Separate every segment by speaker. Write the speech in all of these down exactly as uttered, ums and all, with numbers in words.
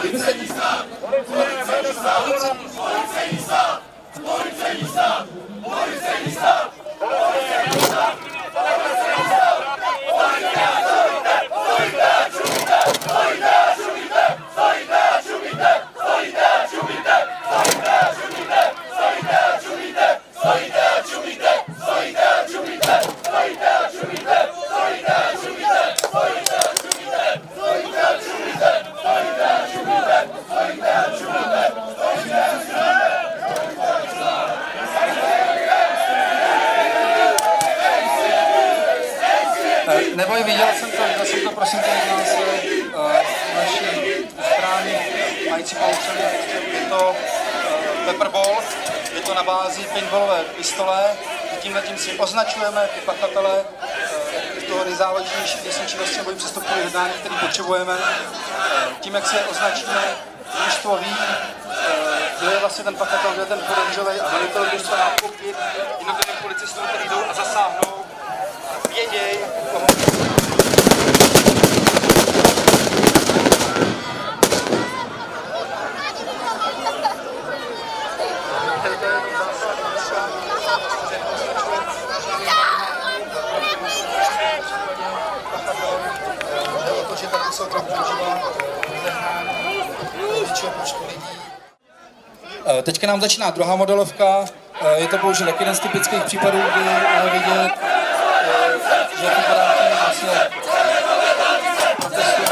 Speaker 1: Policejní stát! Policejní stát! Policejní stát! Policejní stát! Policejní stát! Policejní stát!
Speaker 2: Neboj, viděl jsem to, viděl jsem to, prosím tě, jedná se uh, naší správní mající paučeli, je to uh, pepperball, je to na bázi paintballové pistole, tímhle tím si označujeme ty pachatele uh, toho nejzávažnější trestné činnosti nebo přestupkové jednání, který potřebujeme. Uh, tím, jak se označíme, družstvo ví, kdo je vlastně ten pachatel, kdo je ten podezřelý a velitel družstva nákupit jednotlivým policistům, kteří jdou a zasáhnou, věděj, koho... Protože taky se opravdu používá většího počtu lidí. Teďka nám začíná druhá modelovka. Je to bohužel jak jeden z typických případů, kdy je vidět, že ty podáky vlastně protestují.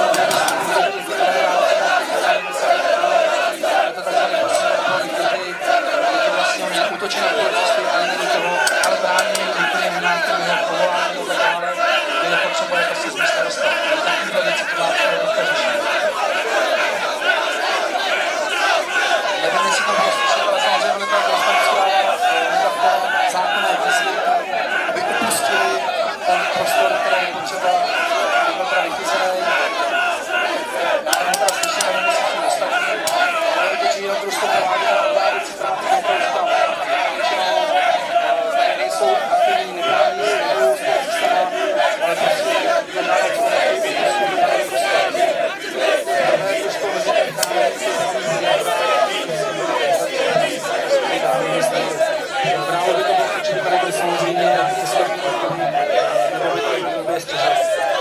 Speaker 2: Je to takzvaný kdy vlastně oni útočí na policisty, ale není toho, ale brání úplně nějakého povolání a tak dále, kde je potřeba prostě z místa dostat. Takovýhle věci to má člověka řešit. Nevím, jestli to bylo slyšet, ale samozřejmě byly to dostat zákonné výzvy, aby opustili ten prostor, který je potřeba jednotra vychyzený. Jenom teda slyšet, nevím, jestli jsou ostatní. Ale vidět, že jenom družstvo provádí a odvádět si právě to, že tam většinou nejsou aktivní, nebrání si, nebudou s policistama, ale prostě zadávat co nejvíc, prostě družstvo mezi technámi, Bravo by to bylo, že by tady byly samozřejmě poslední odklady, nebo by tady bylo bez těžet.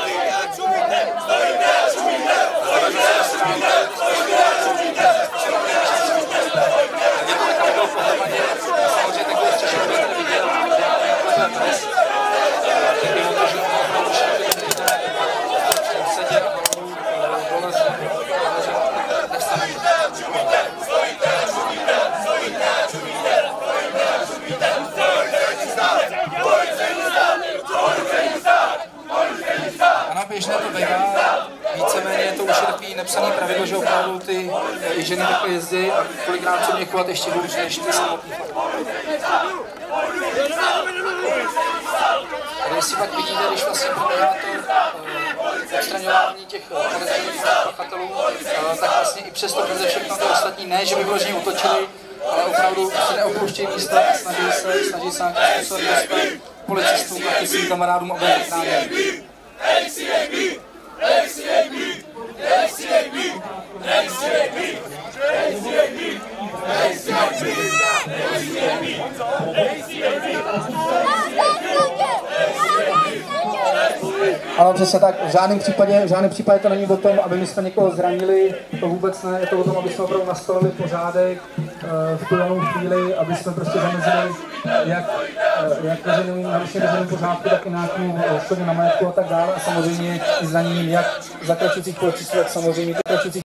Speaker 2: Několika lidou pohromadě, samozřejmě tak bez těžet by tady viděl, že je dnes, že by to, že opravdu všechny sedět a dole se nestaví. Ano, běžné to bývá, víceméně je to už takový nepsaný pravidlo, že opravdu ty ženy takhle jezdí a kolikrát se mě chovat ještě hůř než ty samotný. A jestli pak vidíte, když vlastně probíhá to odstraňování těch podezřelých pachatelů, tak vlastně i přesto přeze všechno ty ostatní ne, že by vyloženě útočili, ale opravdu se neopouštějí místa a snaží se, snaží se nějakým způsobem dostat policistům a svým kamarádům obejít námi.
Speaker 1: X C A B! X C A B! X C A B! X C A B! X C A B! X C A B!
Speaker 2: Ano, přesně tak. V žádném případě, v žádném případě to není o tom, aby my jsme někoho zranili, to vůbec ne. Je to o tom, aby jsme opravdu nastolili pořádek v tu danou chvíli, aby jsme prostě zamezili jak, jak veřejným narušení veřejným pořádku, tak i nějakému škodě na majetku a tak dále. A samozřejmě i zraněním jak zakračujících policistů, tak samozřejmě zakračujících